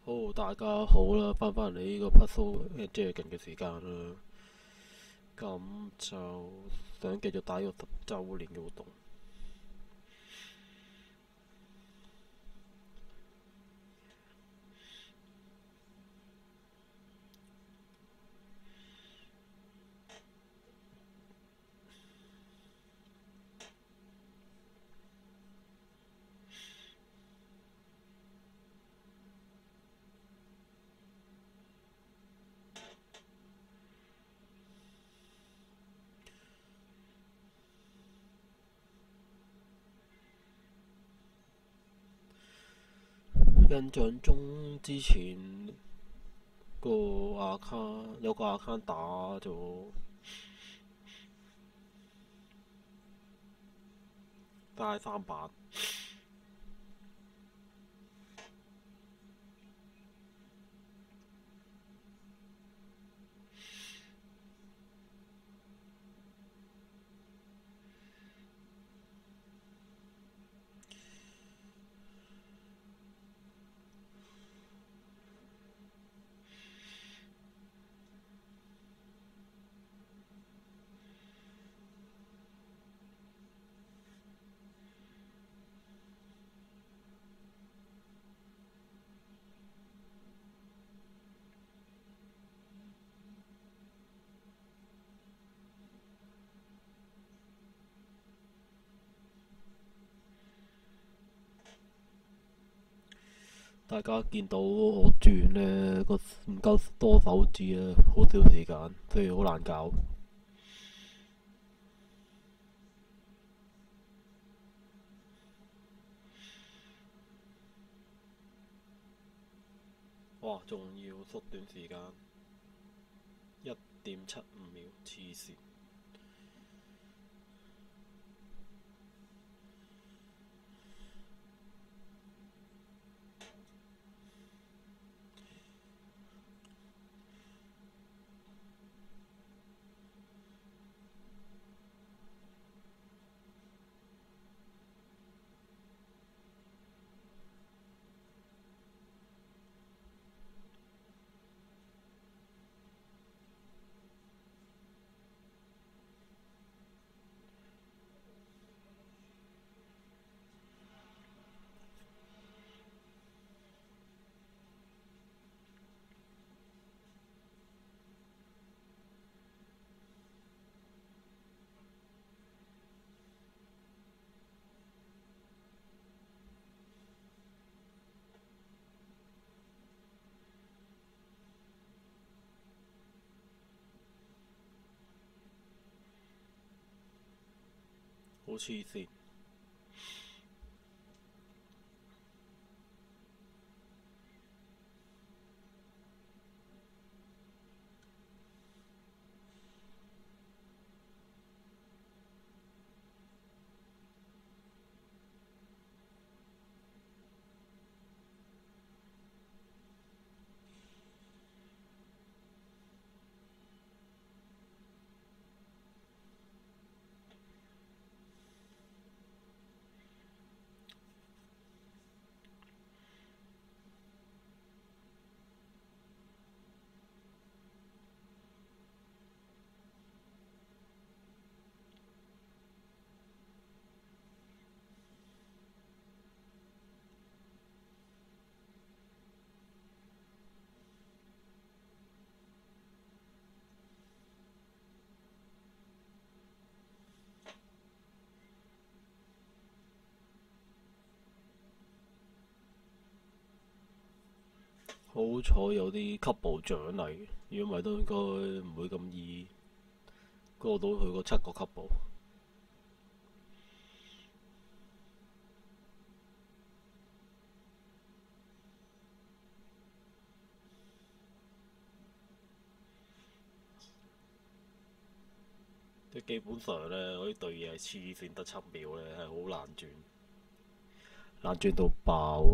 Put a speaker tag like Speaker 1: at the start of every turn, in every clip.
Speaker 1: 好，大家好啦，翻返嚟呢個 Puzzle Dragon 嘅時間啦，咁就想繼續打呢個10周年嘅活動。印象中之前有個 account 打咗街300，大家見到我轉呢個唔夠多手指啊，好少時間，所以好難搞。哇，仲要縮短時間1.75秒，黐線！好黐線。好彩有啲級步獎勵，如果唔係都應該唔會咁易過到佢個7個級步。即係基本上呢，我呢對嘢係黐線得7秒呢，係好難轉，難轉到爆。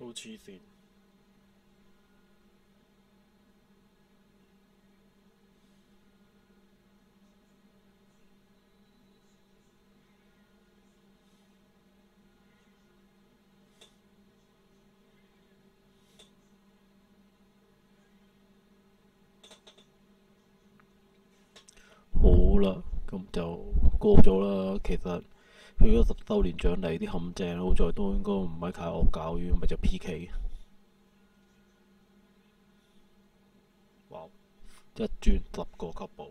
Speaker 1: 好黐線。好啦，咁就過咗啦。其實佢嗰10周年獎勵啲陷阱，好在都應該唔係太惡搞，如果唔係就 PK。哇！一轉10個級步，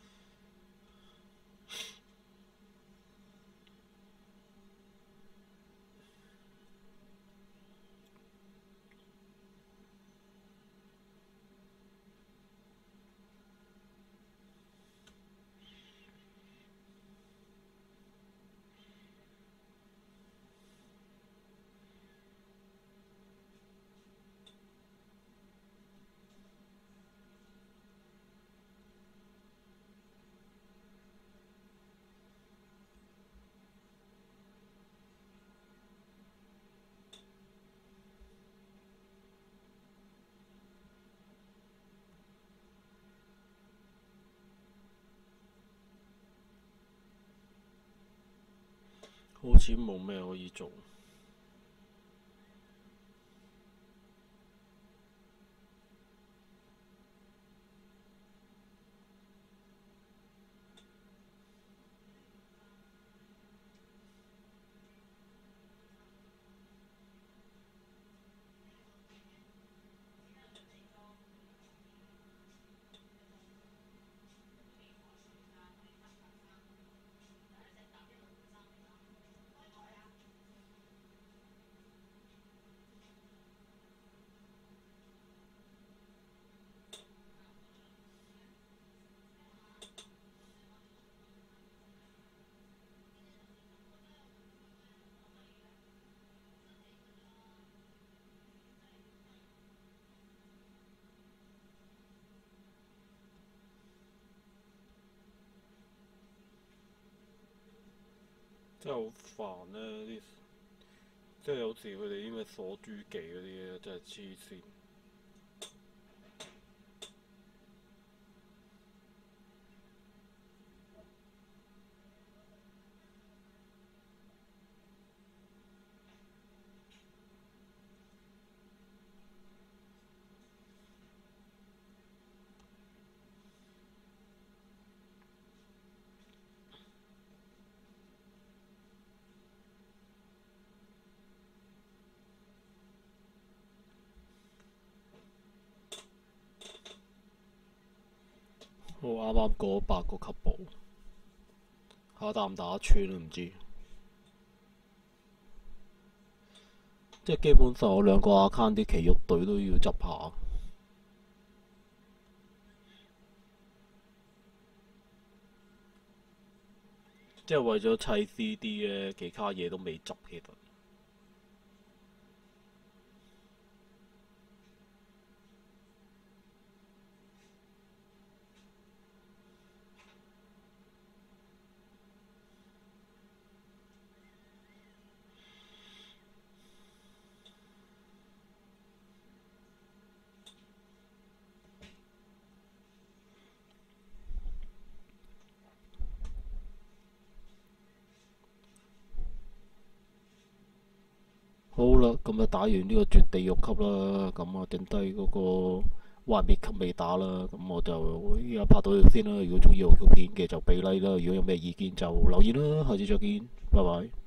Speaker 1: 好似冇咩可以做。真係好煩呢啲，即係有時佢哋啲咩鎖珠技嗰啲咧，真係黐線。我啱啱過8個級步，下打唔打得穿都唔知。即係基本上我2個 account 啲奇肉隊都要執下。即係為咗砌 CD 咧，其他嘢都未執其實。好啦，咁就打完呢個絕地獄級啦，咁啊剩低嗰個幻滅級未打啦，咁我就依家拍到呢度先啦。如果中意我條片嘅就俾 like 啦，如果有咩意見就留言啦，下次再見，拜拜。